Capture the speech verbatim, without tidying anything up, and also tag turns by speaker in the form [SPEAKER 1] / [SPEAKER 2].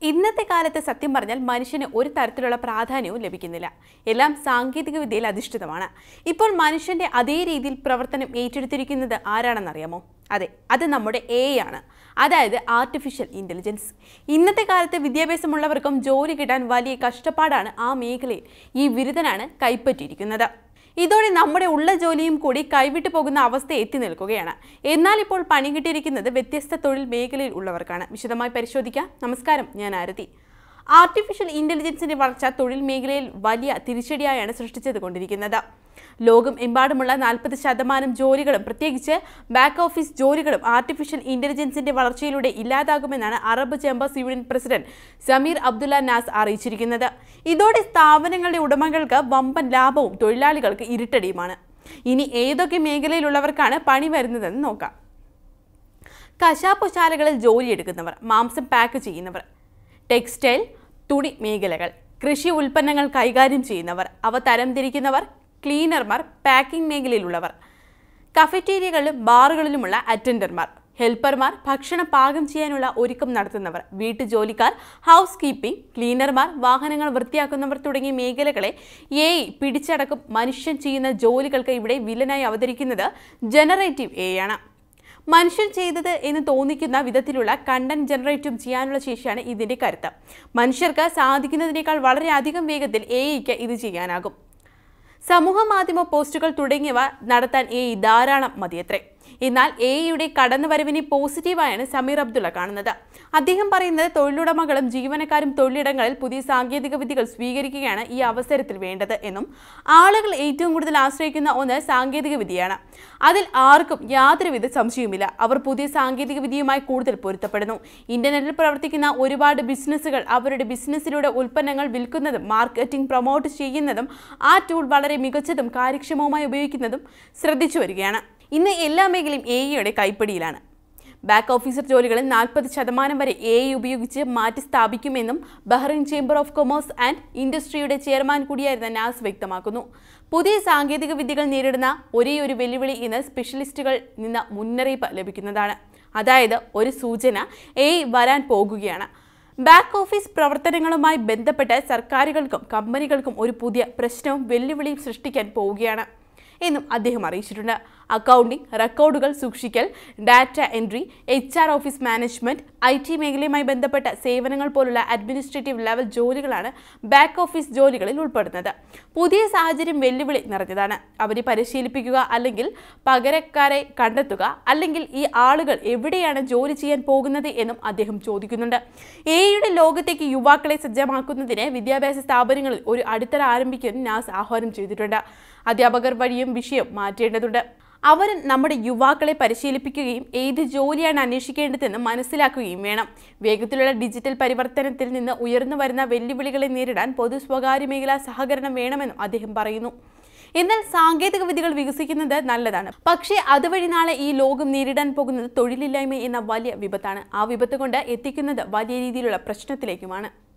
[SPEAKER 1] ഇന്നത്തെ കാലത്ത് സത്യം പറഞ്ഞാൽ മനുഷ്യന് ഒരു തരത്തിലുള്ള പ്രാധാന്യവും ലഭിക്കുന്നില്ല. എല്ലാം സാങ്കേതിക വിദ്യയിൽ അധിഷ്ഠിതമാണ്. ഇപ്പോൾ മനുഷ്യന്റെ അതേ രീതിയിൽ പ്രവർത്തനം ഏറ്റെടുത്തിരിക്കുന്നത് ആരാണെന്നറിയാമോ? അതെ, അത് നമ്മുടെ എ ഐ ആണ്, അതായത് ആർട്ടിഫിഷ്യൽ ഇൻ്റലിജൻസ്. ഇന്നത്തെ കാലത്ത് വിദ്യാഭ്യാസമുള്ളവർക്കും ജോലി കിട്ടാൻ വലിയ കഷ്ടപ്പാടാണ് ആ മേഖലയിൽ ഈ ബിരുദനാണ് കൈപ്പറ്റിയിരിക്കുന്നത്. ഇതോടെ നമ്മുടെ ഉള്ള ജോലിയും കൂടി കൈവിട്ടു പോകുന്ന അവസ്ഥ എത്തി നിൽക്കുകയാണ്. എന്നാൽ ഇപ്പോൾ പണി കിട്ടിയിരിക്കുന്നത് വ്യത്യസ്ത തൊഴിൽ മേഖലയിൽ ഉള്ളവർക്കാണ്. വിശദമായി പരിശോധിക്കാം. നമസ്കാരം, ഞാൻ ആരതി. ആർട്ടിഫിഷ്യൽ ഇൻ്റലിജൻസിന്റെ വളർച്ച തൊഴിൽ മേഖലയിൽ വലിയ തിരിച്ചടിയായാണ് സൃഷ്ടിച്ചത് കൊണ്ടിരിക്കുന്നത്. ലോകം എമ്പാടുമുള്ള നാൽപ്പത് ശതമാനം ജോലികളും പ്രത്യേകിച്ച് ബാക്ക് ഓഫീസ് ജോലികളും ആർട്ടിഫിഷ്യൽ ഇൻ്റലിജൻസിന്റെ വളർച്ചയിലൂടെ ഇല്ലാതാകുമെന്നാണ് Arab chambers union president Sameer Abdulla Nass അറിയിച്ചിരിക്കുന്നത്. ഇതോടെ സ്ഥാപനങ്ങളുടെ ഉടമകൾക്ക് വമ്പൻ ലാഭവും തൊഴിലാളികൾക്ക് ഇരുട്ടടിയുമാണ്. ഇനി ഏതൊക്കെ മേഖലയിലുള്ളവർക്കാണ് പണി വരുന്നതെന്ന് നോക്കാം. കശാപ്പുശാലകളിൽ ജോലിയെടുക്കുന്നവർ, മാംസം പാക്ക് ചെയ്യുന്നവർ, ടെക്സ്റ്റൈൽ തുണി മേഖലകൾ, കൃഷി ഉൽപ്പന്നങ്ങൾ കൈകാര്യം ചെയ്യുന്നവർ, അവ തരംതിരിക്കുന്നവർ, ക്ലീനർമാർ, പാക്കിംഗ് മേഖലയിലുള്ളവർ, കഫറ്റീരിയകളിലും ബാറുകളിലുമുള്ള അറ്റൻഡർമാർ, ഹെൽപ്പർമാർ, ഭക്ഷണം പാകം ചെയ്യാനുള്ള ഒരുക്കം നടത്തുന്നവർ, വീട്ടുജോലിക്കാർ, ഹൗസ് കീപ്പിംഗ്, ക്ലീനർമാർ, വാഹനങ്ങൾ വൃത്തിയാക്കുന്നവർ തുടങ്ങിയ മേഖലകളെ എ ഐ പിടിച്ചടക്കും. മനുഷ്യൻ ചെയ്യുന്ന ജോലികൾക്ക് ഇവിടെ വില്ലനായി അവതരിക്കുന്നത് ജനറേറ്റീവ് എ ഐ ആണ്. മനുഷ്യൻ ചെയ്തത് എന്ന് തോന്നിക്കുന്ന വിധത്തിലുള്ള കണ്ടന്റ് ജനറേറ്റും ചെയ്യാനുള്ള ശേഷിയാണ് ഇതിന്റെ കരുത്ത്. മനുഷ്യർക്ക് സാധിക്കുന്നതിനേക്കാൾ വളരെയധികം വേഗത്തിൽ എ ഐക്ക് ഇത് ചെയ്യാനാകും. സമൂഹ മാധ്യമ പോസ്റ്റുകൾ തുടങ്ങിയവ നടത്താൻ എ ഐ ധാരാളം മതിയത്രേ. എന്നാൽ എ ഐയുടെ കടന്നുവരവിനെ പോസിറ്റീവായാണ് സമീർ അബ്ദുള്ള കാണുന്നത്. അദ്ദേഹം പറയുന്നത് തൊഴിലുടമകളും ജീവനക്കാരും തൊഴിലിടങ്ങളിൽ പുതിയ സാങ്കേതിക വിദ്യകൾ സ്വീകരിക്കുകയാണ് ഈ അവസരത്തിൽ വേണ്ടത് എന്നും, ആളുകൾ ഏറ്റവും കൂടുതൽ ആശ്രയിക്കുന്ന ഒന്ന് സാങ്കേതിക വിദ്യയാണ്. അതിൽ ആർക്കും യാതൊരുവിധ സംശയവുമില്ല. അവർ പുതിയ സാങ്കേതിക വിദ്യയുമായി കൂടുതൽ പൊരുത്തപ്പെടുന്നു. ഇന്റർനെറ്റിൽ പ്രവർത്തിക്കുന്ന ഒരുപാട് ബിസിനസ്സുകൾ അവരുടെ ബിസിനസ്സിലൂടെ ഉൽപ്പന്നങ്ങൾ വിൽക്കുന്നതും മാർക്കറ്റിംഗ് പ്രൊമോട്ട് ചെയ്യുന്നതും ആ ടൂൾ വളരെ മികച്ചതും കാര്യക്ഷമവുമായി ഉപയോഗിക്കുന്നതും ശ്രദ്ധിച്ചു വരികയാണ്. ഇന്ന് എല്ലാ മേഖലയും എ ഐയുടെ കൈപ്പിടിയിലാണ്. ബാക്ക് ഓഫീസർ ജോലികളിൽ നാൽപ്പത് ശതമാനം വരെ എ ഐ ഉപയോഗിച്ച് മാറ്റി സ്ഥാപിക്കുമെന്നും Bahrain chamber of commerce and ഇൻഡസ്ട്രിയുടെ ചെയർമാൻ കൂടിയായിരുന്ന നാസ് വ്യക്തമാക്കുന്നു. പുതിയ സാങ്കേതിക വിദ്യകൾ നേരിടുന്ന ഒരേ ഒരു വെല്ലുവിളി ഇന്ന് സ്പെഷ്യലിസ്റ്റുകളിൽ നിന്ന് മുന്നറിയിപ്പ് ലഭിക്കുന്നതാണ്. അതായത് ഒരു സൂചന എ ഐ വരാൻ പോകുകയാണ്. ബാക്ക് ഓഫീസ് പ്രവർത്തനങ്ങളുമായി ബന്ധപ്പെട്ട് സർക്കാരുകൾക്കും കമ്പനികൾക്കും ഒരു പുതിയ പ്രശ്നവും വെല്ലുവിളിയും സൃഷ്ടിക്കാൻ പോവുകയാണ് എന്നും അദ്ദേഹം അറിയിച്ചിട്ടുണ്ട്. അക്കൗണ്ടിംഗ്, റെക്കോർഡുകൾ സൂക്ഷിക്കൽ, data entry, H R office management, I T മേഖലയുമായി ബന്ധപ്പെട്ട സേവനങ്ങൾ പോലുള്ള അഡ്മിനിസ്ട്രേറ്റീവ് ലെവൽ ജോലികളാണ് ബാക്ക് ഓഫീസ് ജോലികളിൽ ഉൾപ്പെടുന്നത്. പുതിയ സാഹചര്യം വെല്ലുവിളി നിറഞ്ഞതാണ്. അവരെ പരിശീലിപ്പിക്കുക, അല്ലെങ്കിൽ പകരക്കാരെ കണ്ടെത്തുക, അല്ലെങ്കിൽ ഈ ആളുകൾ എവിടെയാണ് ജോലി ചെയ്യാൻ പോകുന്നത് എന്നും അദ്ദേഹം ചോദിക്കുന്നുണ്ട്. എ ഐയുടെ ലോകത്തേക്ക് യുവാക്കളെ സജ്ജമാക്കുന്നതിന് വിദ്യാഭ്യാസ സ്ഥാപനങ്ങളിൽ ഒരു അടിത്തറ ആരംഭിക്കാൻ നാസ് ആഹ്വാനം ചെയ്തിട്ടുണ്ട്. അധ്യാപകർ വഴിയും വിഷയം മാറ്റേണ്ടതുണ്ട്. അവർ നമ്മുടെ യുവാക്കളെ പരിശീലിപ്പിക്കുകയും ഏത് ജോലിയാണ് അന്വേഷിക്കേണ്ടതെന്ന് മനസ്സിലാക്കുകയും വേണം. വേഗത്തിലുള്ള ഡിജിറ്റൽ പരിവർത്തനത്തിൽ നിന്ന് ഉയർന്നു വരുന്ന വെല്ലുവിളികളെ നേരിടാൻ പൊതു സ്വകാര്യ മേഖലാ സഹകരണം വേണമെന്നും അദ്ദേഹം പറയുന്നു. എന്നാൽ സാങ്കേതിക വിദ്യകൾ വികസിക്കുന്നത് നല്ലതാണ്. പക്ഷേ അതുവഴി നാളെ ഈ ലോകം നേരിടാൻ പോകുന്നത് തൊഴിലില്ലായ്മ എന്ന വലിയ വിപത്താണ്. ആ വിപത്ത് കൊണ്ട് എത്തിക്കുന്നത് വലിയ രീതിയിലുള്ള പ്രശ്നത്തിലേക്കുമാണ്.